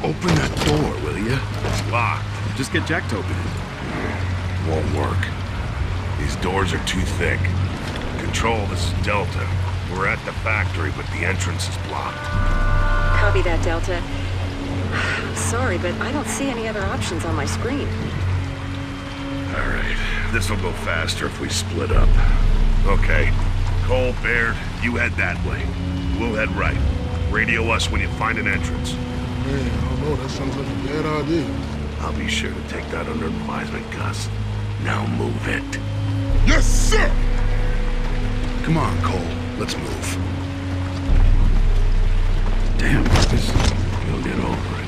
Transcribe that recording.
Open that door, will you? It's locked. Just get Jack to open it. Won't work. These doors are too thick. Control, this is Delta. We're at the factory, but the entrance is blocked. Copy that, Delta. Sorry, but I don't see any other options on my screen. All right. This'll go faster if we split up. Okay. Cole, Baird, you head that way. We'll head right. Radio us when you find an entrance. Man, I don't know. That sounds like a bad idea. I'll be sure to take that under advisement, Gus. Now move it. Yes, sir! Come on, Cole. Let's move. Damn, this. You'll get over it.